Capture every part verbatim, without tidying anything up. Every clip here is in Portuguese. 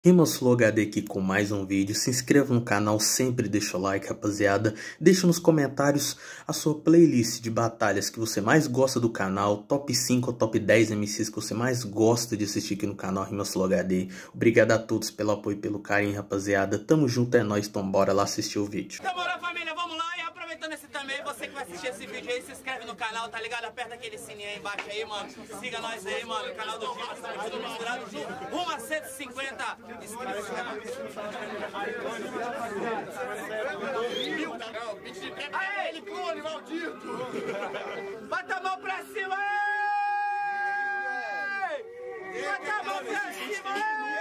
RimaFlow H D aqui com mais um vídeo. Se inscreva no canal, sempre deixa o like, rapaziada. Deixa nos comentários a sua playlist de batalhas que você mais gosta do canal, top cinco ou top dez M Cs que você mais gosta de assistir aqui no canal RimaFlow H D. Obrigado a todos pelo apoio e pelo carinho, rapaziada. Tamo junto, é nóis, então bora lá assistir o vídeo. Demorou, família, vamos lá. E aproveitando esse também, você que vai assistir esse vídeo aí, se inscreve no canal, tá ligado? Aperta aquele sininho aí embaixo aí, mano. Siga nós aí, mano, o canal do Dimas, estamos tudo misturado junto. Rumo a cento e cinquenta inscritos. Aê, ele clone, maldito! Bota a mão pra cima, ei! Bota a mão pra cima,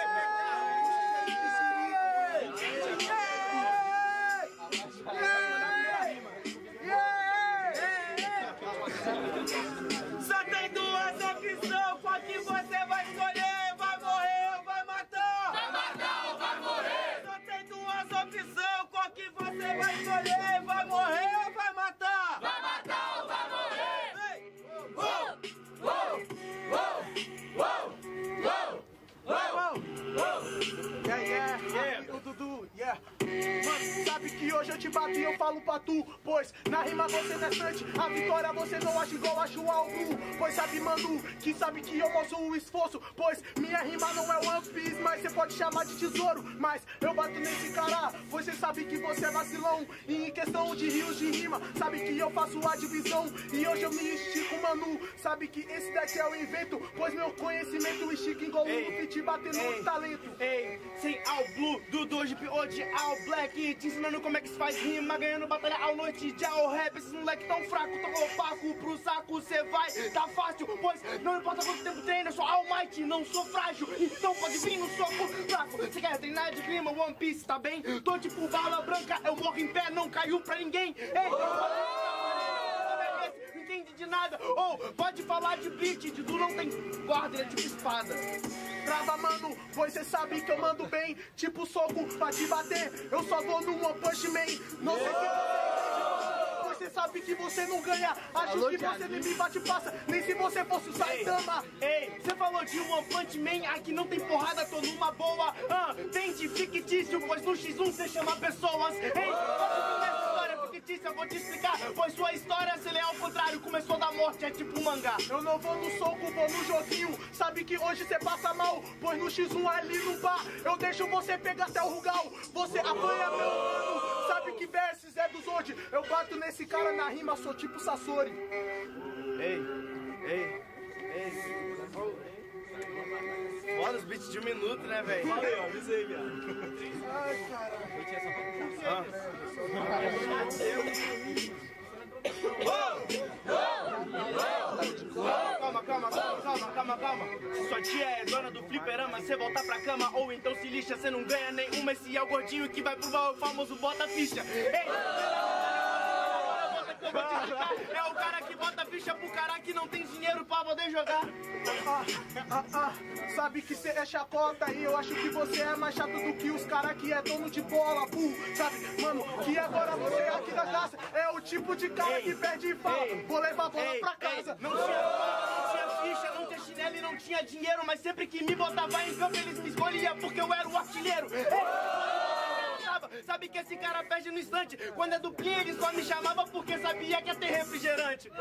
só tem duas opções, qual que você vai escolher? Vai morrer ou vai matar? Vai matar ou vai morrer? Só tem duas opções, qual que você vai escolher? Vai morrer ou vai matar? Vai matar ou vai morrer? Vem! Uou! Uou! Uou! Uou! Uou! Uou! Yeah, yeah, yeah, o Dudu, yeah. Mano, sabe que hoje eu te bato e eu falo pra tu, pois na rima você não é sante, a vitória você não acha igual acho algo. Pois sabe, mano, que sabe que eu mostro o esforço, pois minha rima não é One Piece, mas você pode chamar de tesouro. Mas eu bato nesse cara, pois você sabe que você é vacilão. E em questão de rios de rima, sabe que eu faço a divisão. E hoje eu me estico, mano, sabe que esse daqui é o invento, pois meu conhecimento estica igual um fit batendo no talento. Ei, sem All Blue, do dois de All Black, te ensinando como é que se faz rima, ganhando batalha ao noite de All Rap. Esses moleque tão fraco, tão opaco, pro saco cê vai, tá fácil, pois não importa quanto tempo treina, eu sou All Might, não sou frágil, então pode vir no soco fraco. Cê quer treinar de rima, One Piece, tá bem? Tô tipo bala branca, eu morro em pé, não caiu pra ninguém. Ei, não entende de nada, ou oh, pode falar de beat, de tu não tem guarda, ele é tipo espada. Trava, mano, pois cê sabe que eu mando bem, tipo soco pra te bater, eu só dou no One Punch Man. Não sei que você, pois cê sabe que você não ganha, acho que você nem me bate passa, nem se você fosse o Saitama. Ei, você falou de One Punch Man, aqui não tem porrada, tô numa boa. Ah, tem de fictício, pois no X um cê chama pessoas. Ei, essa história fictícia, eu vou te explicar, pois sua história, se lê ao contrário, começou da morte, é tipo um mangá. Eu não vou no soco, vou no joguinho, sabe que hoje cê passa mal, pois no X um ali no bar, eu deixo você pegar até o Rugal, você apanha meu mano, sabe que versos é dos hoje, eu bato nesse cara na rima, sou tipo Sasori. Ei, ei, ei. Bora os beats de um minuto, né, velho? Valeu, avisei, viado. Ai, caralho. Ah. Calma, calma, calma, calma, calma, calma. Se sua tia é dona do fliperama, cê voltar pra cama, ou então se lixa, cê não ganha nenhuma. Esse é o gordinho que vai provar o famoso bota ficha. Ei! É o cara que bota ficha pro cara que não tem dinheiro pra poder jogar. Ah, ah, ah, sabe que cê é chacota e eu acho que você é mais chato do que os cara que é dono de bola, burro. Sabe, mano, que agora você aqui da casa é o tipo de cara ei, que perde e fala, ei, vou levar a bola ei, pra casa. Ei, não tinha bola, não tinha ficha, não tinha chinelo e não tinha dinheiro, mas sempre que me botava em campo eles me escolhiam porque eu era o artilheiro. Ei, sabe que esse cara perde no instante, quando é duplinha ele só me chamava porque sabia que ia ter refrigerante.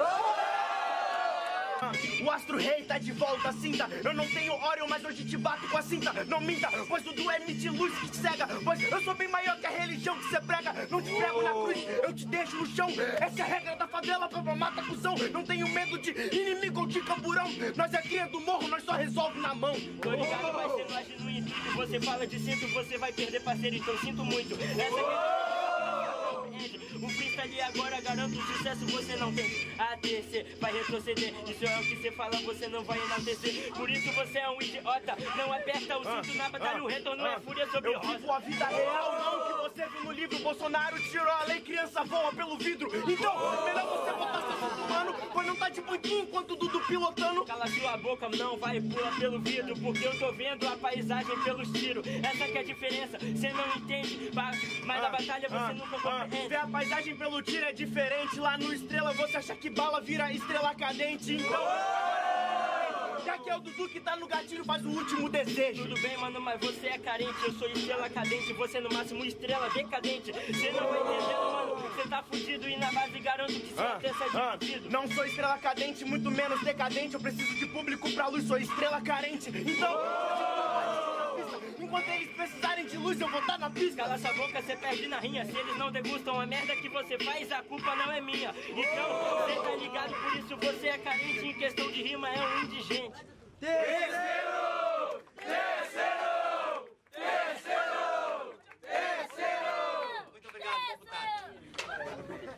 O Astro Rei tá de volta, cinta. Eu não tenho Orion, mas hoje te bato com a cinta. Não minta, pois tudo é de luz que te cega. Pois eu sou bem maior que a religião que você prega. Não te prego na cruz, eu te deixo no chão. Essa é a regra da favela, pra mata cuzão. Não tenho medo de inimigo ou de camburão. Nós é cria do morro, nós só resolve na mão. Tô ligado, mas você não age no intuito. Você fala de cinto, você vai perder parceiro, então sinto muito. Essa é o freestyle agora garanto o sucesso, você não tem a terceiro, vai retroceder. Isso é o que você fala, você não vai enaltecer. Por isso você é um idiota, não aperta o cinto na batalha, o retorno é fúria sobre eu rosa. vivo a vida real, não que você viu no livro. Bolsonaro tirou a lei, criança voa pelo vidro. Então, melhor você botar seu santo mano, pois não tá de banquinho enquanto o Dudu pilotando. Cala sua boca, não vai pula pelo vidro, porque eu tô vendo a paisagem pelos tiros. Essa que é a diferença, você não entende, mas na batalha você nunca compreende. Ver a paisagem pelo tiro é diferente. Lá no Estrela você acha que bala vira estrela cadente. Então Já que é o Dudu que tá no gatilho, faz o último desejo. Tudo bem, mano, mas você é carente. Eu sou estrela cadente, você no máximo estrela decadente. Você não vai entendendo, mano, você tá fudido. E na base garanto que você ah, até sai ah, dividido. Não sou estrela cadente, muito menos decadente. Eu preciso de público pra luz, sou estrela carente. Então, enquanto eles precisarem de luz, eu vou estar na pista. Cala essa boca, você perde na rinha. Se eles não degustam a merda que você faz, a culpa não é minha. Então, você tá ligado, por isso você é carente. Em questão de rima, é um indigente. Terceiro! Terceiro! Terceiro! Terceiro! Muito obrigado, deputado.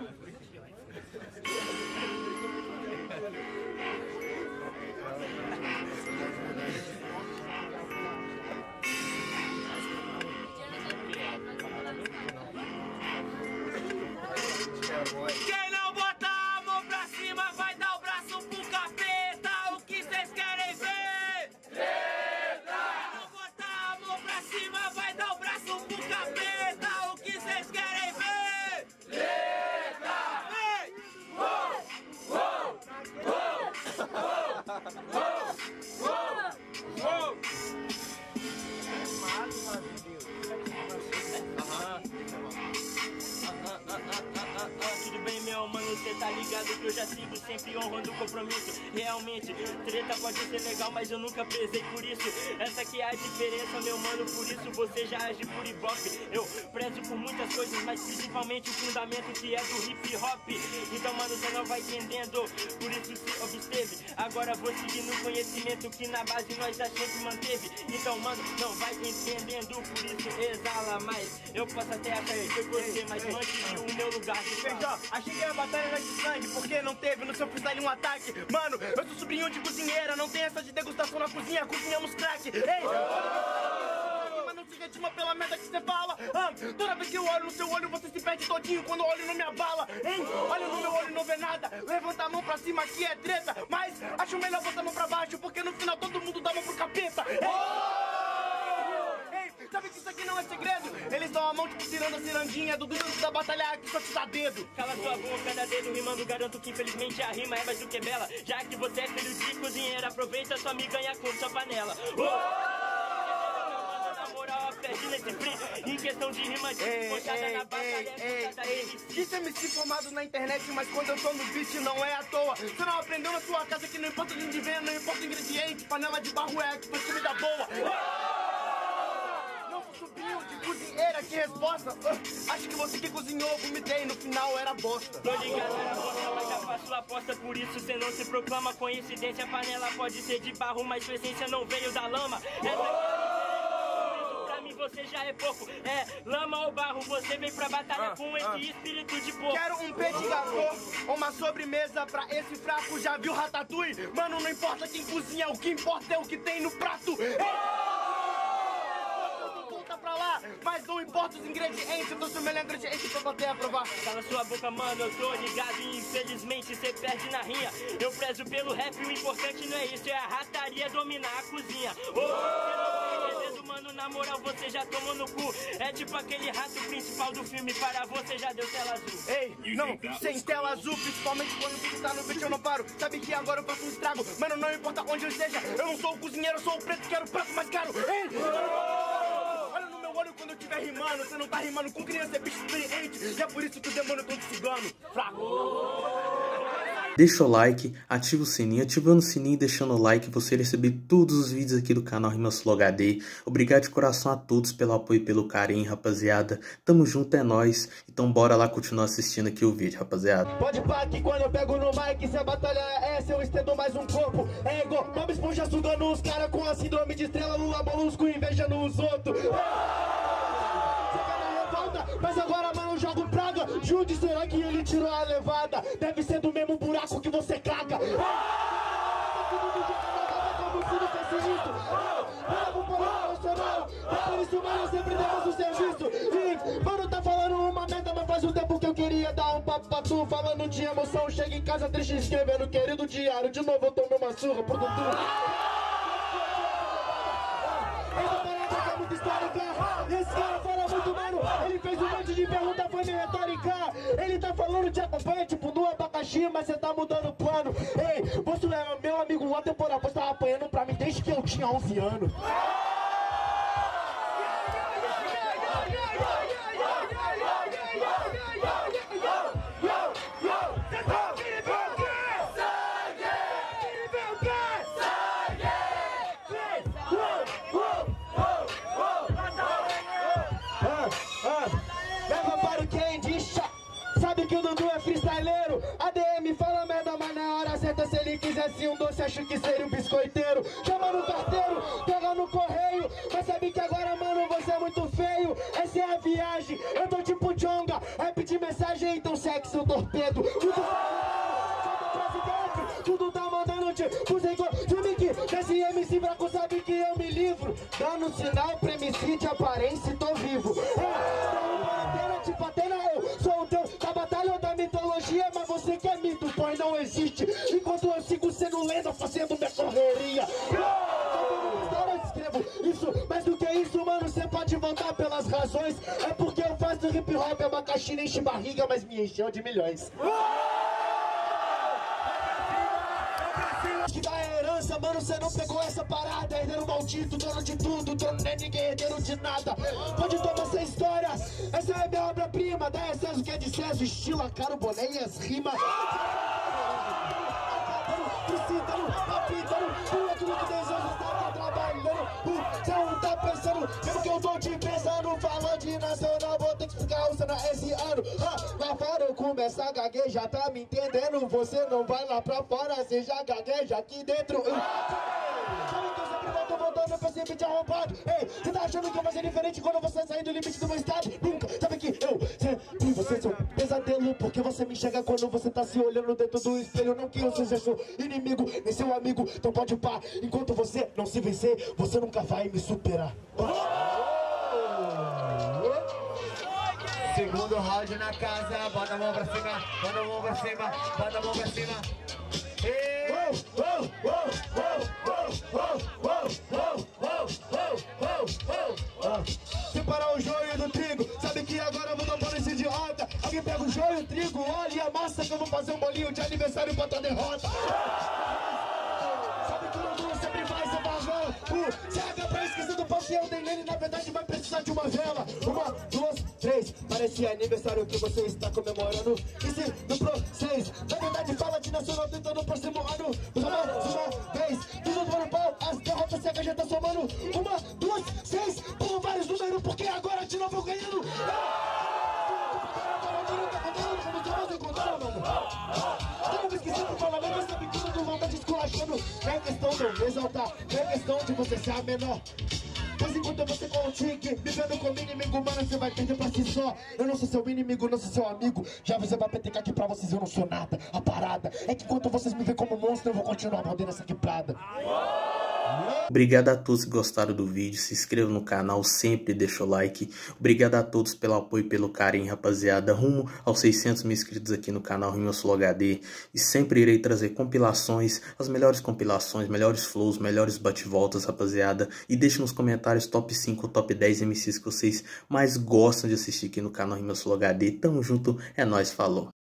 Quem não botar a mão pra cima vai dar o braço pro capeta. O que vocês querem ver? Treta! Quem não botar a mão pra cima vai dar o braço pro capeta. O que vocês querem ver? Treta! Vem! Uou! Uou! Uou! Uou! Uou! Tudo bem, meu mano, você tá ligado que eu já sigo sempre honrando o compromisso. Realmente, treta pode ser legal, mas eu nunca prezei por isso. Essa aqui é a diferença, meu mano, por isso você já age por ibope. Eu prezo por muitas coisas, mas principalmente o fundamento que é do hip hop. Então, mano, você não vai entendendo, por isso se obsteve. Agora vou seguir no conhecimento que na base nós já sempre manteve. Então, mano, não vai entendendo, por isso exala mais. Eu posso até achar que foi você, mas mantive o meu lugar de Feijó, achei que a batalha era de sangue, porque não teve no seu freestyle um ataque. Mano, eu sou sobrinho de cozinheira, não tem essa de degustação na cozinha, cozinhamos crack. Ei, mas não se retima pela merda que você fala. Ah, toda vez que eu olho no seu olho, você se perde todinho quando eu olho no minha bala. Hein, olha no meu olho e não vê nada. Levanta a mão pra cima que é treta, mas acho melhor botar a mão pra baixo, porque no final todo mundo dá a mão pro capeta. Ei, sabe que isso aqui não é segredo? Eles dão a mão tipo tirando a cirandinha do duro da batalha que só te dá dedo. Cala sua boca, cada dedo rimando, garanto que infelizmente a rima é mais do que bela. Já que você é filho de cozinheiro, aproveita sua amiga e com sua panela. Na moral, perde nesse free. Em questão de rima, de puxada na batalha, é puxada de Disse M C formado na internet, mas quando eu tô no beat não é à toa. Você não aprendeu na sua casa que não importa de onde vem, não importa o ingrediente. Panela de barro é que faz comida boa. Sobrinho de cozinheira, que resposta? Uh, acho que você que cozinhou, vomitei, no final era bosta. Tô ligado, era bosta, mas já faço aposta, por isso cê não se proclama. Coincidência, a panela pode ser de barro, mas sua essência não veio da lama. Essa pra mim você já é pouco. É lama ou barro, você vem pra batalha ah, com esse ah. espírito de porco. Quero um petit gâteau, uma sobremesa pra esse fraco. Já viu Ratatouille? Mano, não importa quem cozinha, o que importa é o que tem no prato. Ei! Pra lá, mas não importa os ingredientes, eu trouxe o melhor ingrediente pra bater a provar. Cala sua boca, mano, eu tô ligado e infelizmente cê perde na rinha. Eu prezo pelo rap, o importante não é isso, é a rataria dominar a cozinha. Ô, oh, você não tá entendendo, mano, na moral você já tomou no cu. É tipo aquele rato principal do filme, para você já deu tela azul. Ei, não, sem tela azul, principalmente quando você tá no beat eu não paro. Sabe que agora eu faço um estrago, mano, não importa onde eu esteja. Eu não sou o cozinheiro, eu sou o preto, quero o prato mais caro. Ei, olha no meu olho quando eu estiver rimando. Você não tá rimando com criança, é bicho experiente. E é por isso que o demônio tá te cigano. Fraco. Deixa o like, ativa o sininho, ativando o sininho e deixando o like, você receber todos os vídeos aqui do canal Rimas Flow H D. Obrigado de coração a todos pelo apoio e pelo carinho, rapaziada. Tamo junto, é nóis. Então bora lá continuar assistindo aqui o vídeo, rapaziada. Pode pá que quando eu pego no mic, se a batalha é essa, eu estendo mais um corpo. É igual Bob Esponja sugando os caras com a síndrome de estrela, Lula Molusco invejando os outros. Mas agora, mano, eu jogo praga. Jude, será que ele tirou a levada? Deve ser do mesmo buraco que você caga. Por isso, mano, sempre demos o serviço. Mano, tá falando uma merda, mas faz um tempo que eu queria dar um papo pra tu. Falando de emoção, chega em casa triste escrevendo querido diário. De novo eu tomei uma surra pro Dudu. Essa parada é muito histórica. Esse cara fala muito, mano. Ele fez um monte de pergunta, foi me retórica. Ele tá falando de acompanha, tipo no abacaxi, mas cê tá mudando o plano. Ei, você é meu amigo, uma temporada você tava apanhando pra mim desde que eu tinha onze anos. Leva para o quem diz, sabe que o Dudu é freestyleiro. A D M fala merda, mas na hora certa, se ele quisesse um doce, acho que seria um biscoiteiro. Chama no carteiro, pega no correio, mas sabe que agora, mano, você é muito feio. Essa é a viagem, eu tô tipo Jonga, rap de mensagem, então segue seu torpedo. Tudo tudo tá mandando te fuzei com filme que desse M C fraco sabe que eu me livro. Dando sinal pra M C de aparência e tô vivo. É, tipo Atena, eu sou o teu da batalha ou da mitologia, mas você que é mito, pois não existe. Enquanto eu sigo sendo lenda, fazendo minha correria. Eu escrevo isso, mais do que isso, mano, você pode voltar pelas razões. É porque eu faço hip hop, abacaxi nem enche barriga, mas me encheu de milhões. Que da herança, mano, cê não pegou essa parada. Herdeiro maldito, dono de tudo, dono não é ninguém, herdeiro de nada. Pode tomar essa história, essa é minha obra-prima. Dá excesso que é de César, estilo, a cara, o boné e as rimas. Cê não tá pensando, mesmo que eu tô te pensando. Falando de nacional, vou ter que ficar usando esse ano. ah, Lá fora eu começo a gaguejar, tá me entendendo? Você não vai lá pra fora, você já gagueja aqui dentro. Sabe que eu sempre volto voltando pra sempre te arrombado. Ei, você tá achando que eu vou ser diferente quando você sair do limite do meu estado? Nunca, sabe que eu sempre você sou um pesadelo, porque você me enxerga quando você tá se olhando dentro do espelho. Não que eu seja seu inimigo, nem seu amigo, então pode pá. Enquanto você não se vencer, você nunca vai me superar. Segundo round na casa, bota a mão pra cima, bota a mão pra cima, bota a mão pra cima. Separar o joio do trigo, sabe que agora eu vou dar para esse idiota. Alguém pega o joio, o trigo, olha e a massa que eu vou fazer um bolinho de aniversário pra tua derrota. Sabe que o mundo sempre vai ser barrão. O C H pra esquecer do pão que eu dei nele, na verdade vai precisar de uma vela. Uma, duas, três, parece aniversário que você está comemorando. E se no processo, na verdade fala de nacional tentando o próximo ano. Uma, uma vez, tudo do ano pau, as derrotas C H já tá somando. Uma, duas, seis, por vários números, porque agora de novo eu ganhando. Não é questão de eu me exaltar, não é questão de você ser a menor. Pois enquanto você consiga vivendo com o inimigo, mano, você vai perder pra si só. Eu não sou seu inimigo, não sou seu amigo. Já avisei pra P T K aqui pra vocês, eu não sou nada. A parada é que enquanto vocês me veem como monstro, eu vou continuar mordendo essa quebrada. Obrigado a todos que gostaram do vídeo, se inscrevam no canal, sempre deixa o like. Obrigado a todos pelo apoio e pelo carinho, rapaziada. Rumo aos seiscentos mil inscritos aqui no canal Rima Flow H D. E sempre irei trazer compilações, as melhores compilações, melhores flows, melhores bate-voltas, rapaziada. E deixe nos comentários top cinco ou top dez M Cs que vocês mais gostam de assistir aqui no canal Rima Flow H D. Tamo junto, é nóis, falou.